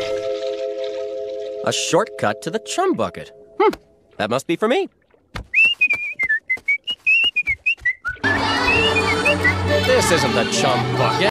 A shortcut to the Chum Bucket. That must be for me. This isn't the Chum Bucket.